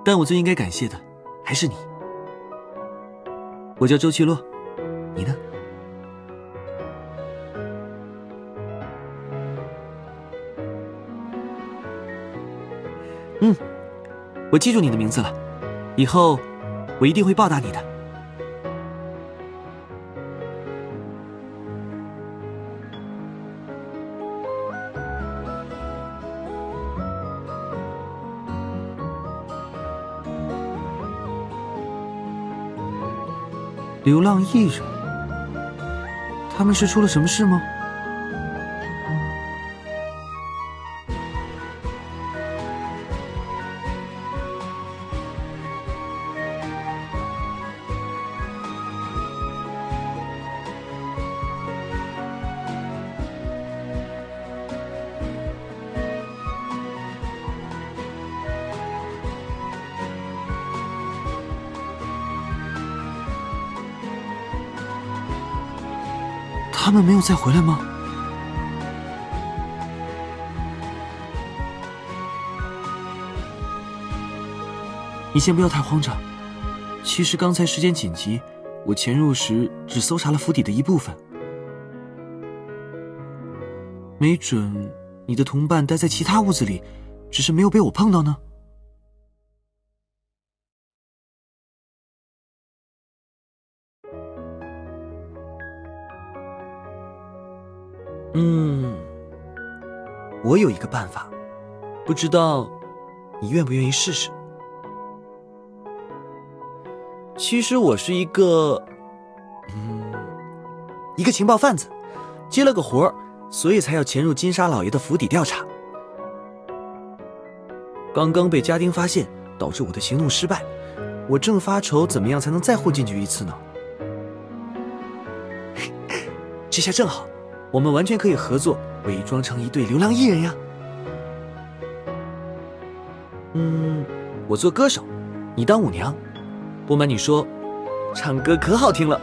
但我最应该感谢的还是你。我叫周奇洛，你呢？我记住你的名字了，以后我一定会报答你的。流浪艺人，他们是出了什么事吗？他们没有再回来吗？你先不要太慌张。其实刚才时间紧急，我潜入时只搜查了府邸的一部分。没准你的同伴待在其他屋子里，只是没有被我碰到呢。我有一个办法，不知道你愿不愿意试试。其实我是一个情报贩子，接了个活儿，所以才要潜入金沙老爷的府邸调查。刚刚被家丁发现，导致我的行动失败。我正发愁怎么样才能再混进去一次呢。这下正好，我们完全可以合作，伪装成一对流浪艺人呀。我做歌手，你当舞娘。不瞒你说，唱歌可好听了。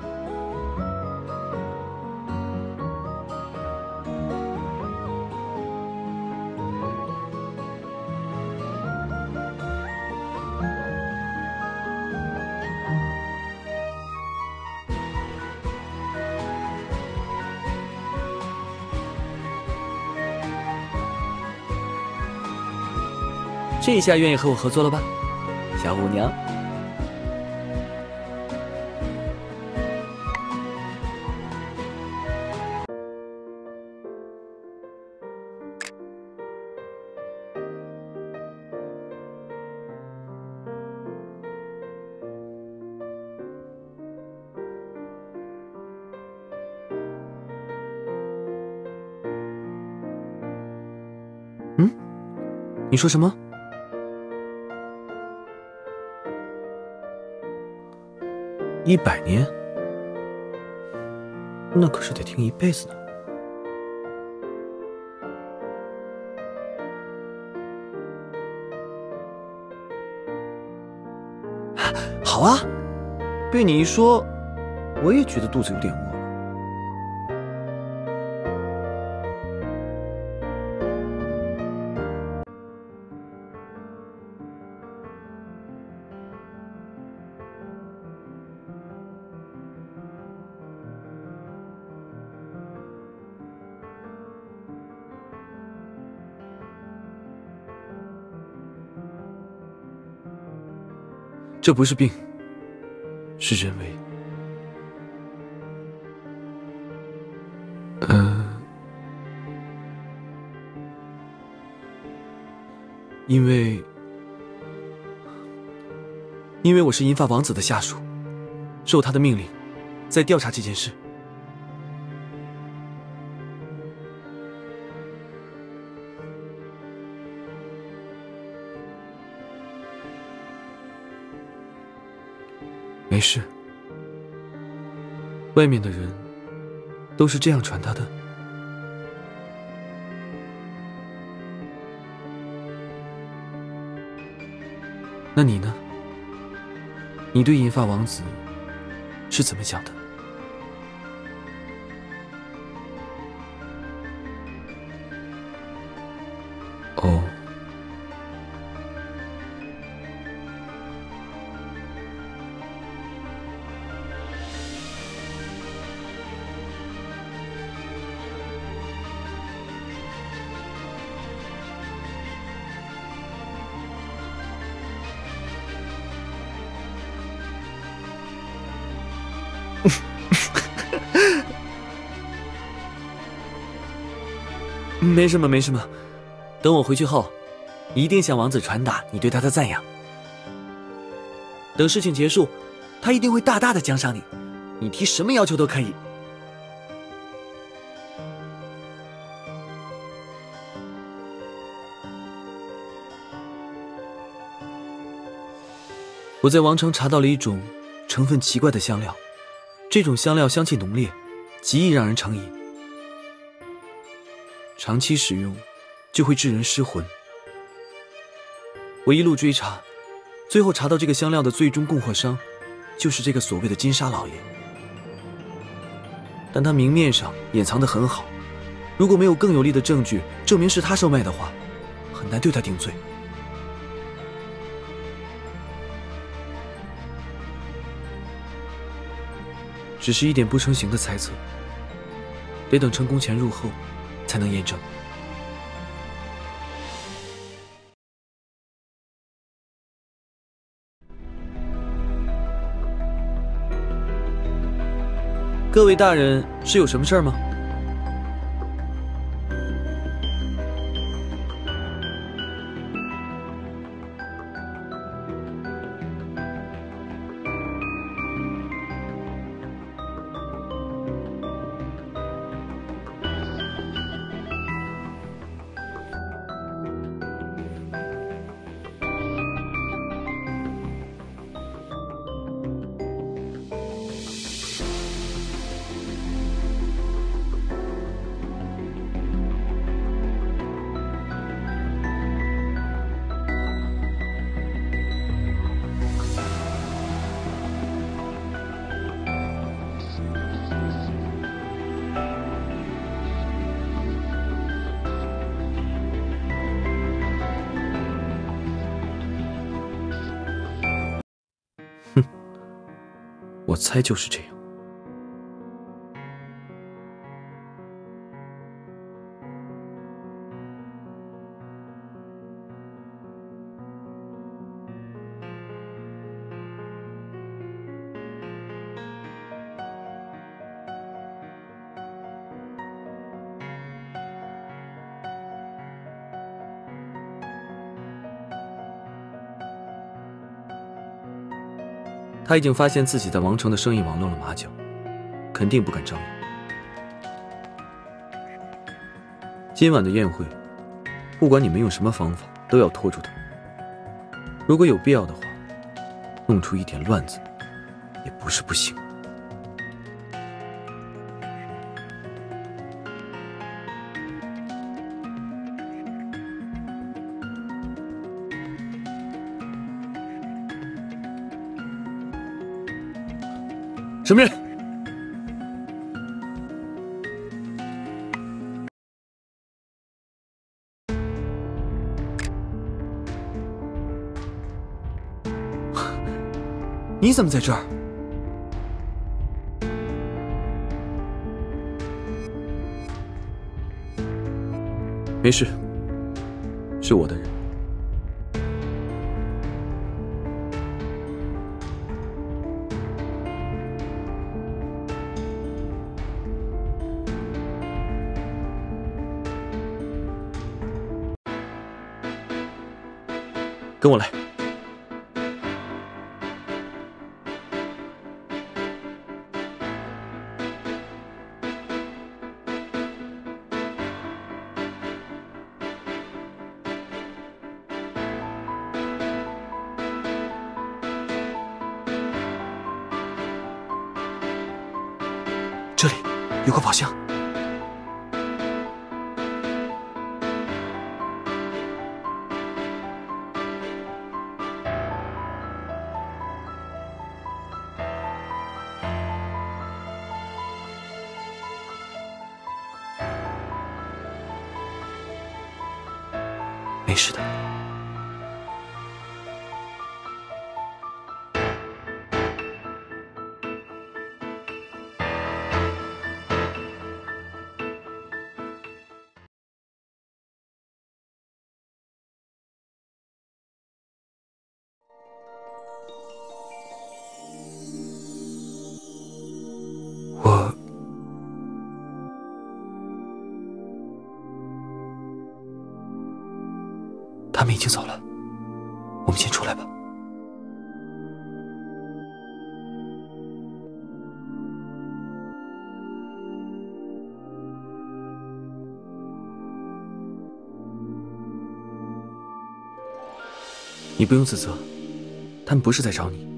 这下愿意和我合作了吧，小舞娘？你说什么？100年？那可是得听一辈子呢。好啊，被你一说，我也觉得肚子有点饿了。这不是病，是人为。因为我是银发王子的下属，受他的命令，在调查这件事。没事，外面的人都是这样传达的。那你呢？你对银发王子是怎么想的？哦， 没什么，没什么。等我回去后，一定向王子传达你对他的赞扬。等事情结束，他一定会大大的奖赏你，你提什么要求都可以。我在王城查到了一种成分奇怪的香料，这种香料香气浓烈，极易让人成瘾，长期使用就会致人失魂。我一路追查，最后查到这个香料的最终供货商就是这个所谓的金沙老爷，但他明面上掩藏得很好，如果没有更有力的证据证明是他售卖的话，很难对他定罪。只是一点不成形的猜测，得等成功潜入后才能验证。各位大人是有什么事儿吗？我猜就是这样。他已经发现自己在王城的生意网露了马脚，肯定不敢张扬。今晚的宴会，不管你们用什么方法，都要拖住他。如果有必要的话，弄出一点乱子，也不是不行。什么人？你怎么在这儿？没事，是我的人。跟我来。这里有个宝箱。没事的。 他们已经走了，我们先出来吧。你不用自责，他们不是在找你。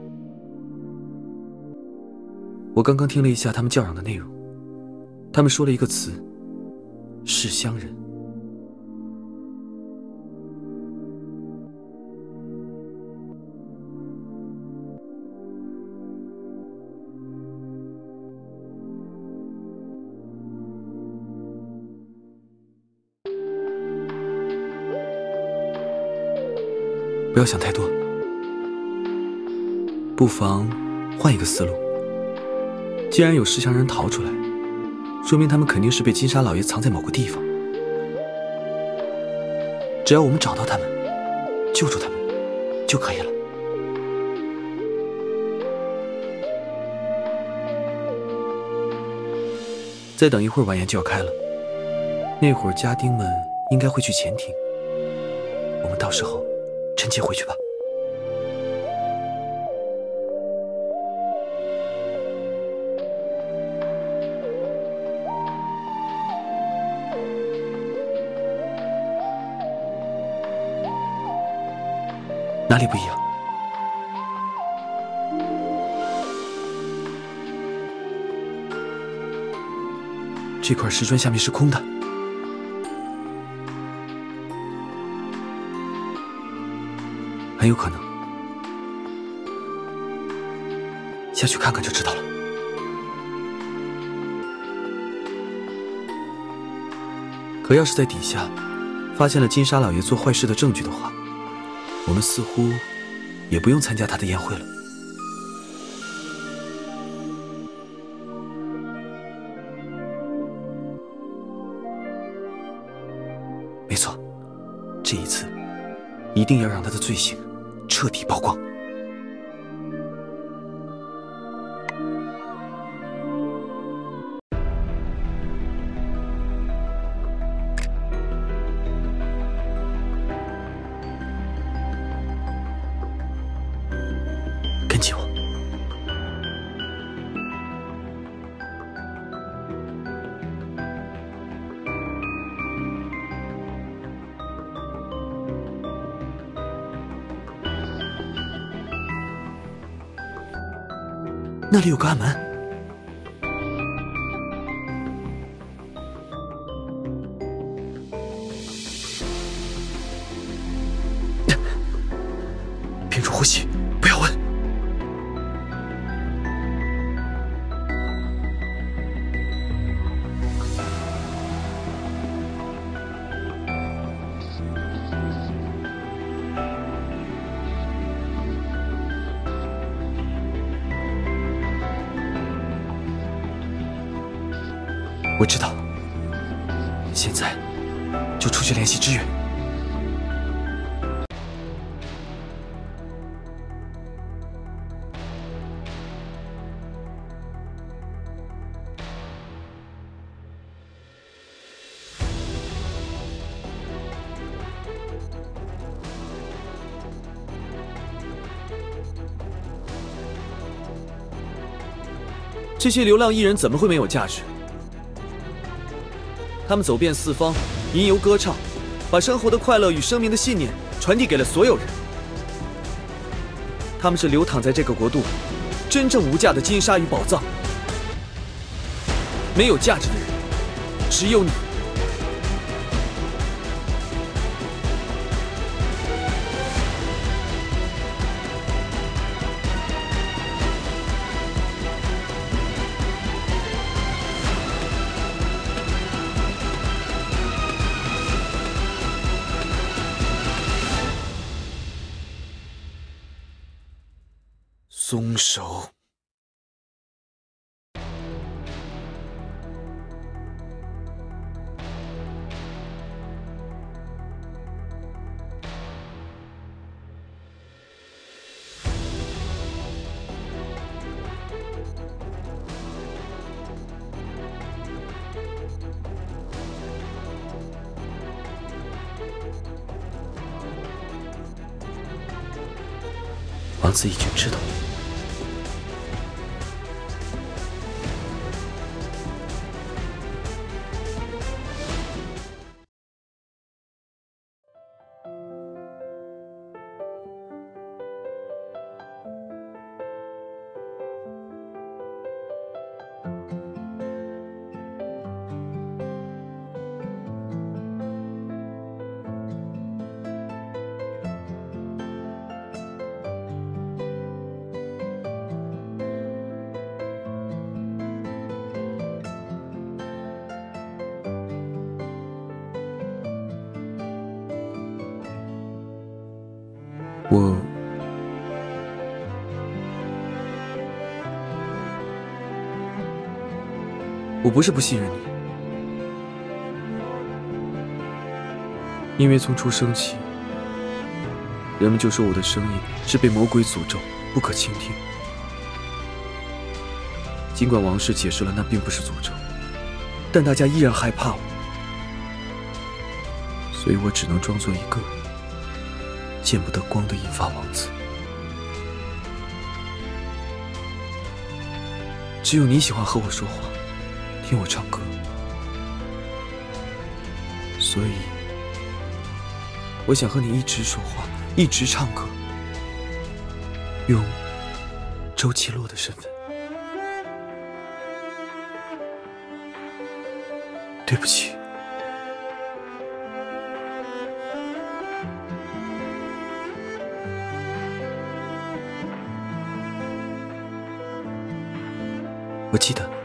我刚刚听了一下他们叫嚷的内容，他们说了一个词：是乡人。不要想太多，不妨换一个思路。既然有石墙人逃出来，说明他们肯定是被金沙老爷藏在某个地方。只要我们找到他们，救出他们就可以了。再等一会儿，晚宴就要开了，那会儿家丁们应该会去前庭，我们到时候趁机回去吧。哪里不一样？这块石砖下面是空的，很有可能。下去看看就知道了。可要是在底下发现了金沙老爷做坏事的证据的话，我们似乎也不用参加他的宴会了。没错，这一次一定要让他的罪行彻底曝光。跟紧我。那里有个暗门。屏住呼吸，不要问。我知道，现在就出去联系支援。这些流浪艺人怎么会没有价值？他们走遍四方，吟游歌唱，把生活的快乐与生命的信念传递给了所有人。他们是流淌在这个国度真正无价的金沙与宝藏。没有价值的人，只有你。松手！ 王子已经知道。我不是不信任你，因为从出生起，人们就说我的声音是被魔鬼诅咒，不可倾听。尽管王室解释了那并不是诅咒，但大家依然害怕我，所以我只能装作一个见不得光的银发王子。只有你喜欢和我说话，听我唱歌，所以我想和你一直说话，一直唱歌，用周奇洛的身份。对不起。我记得。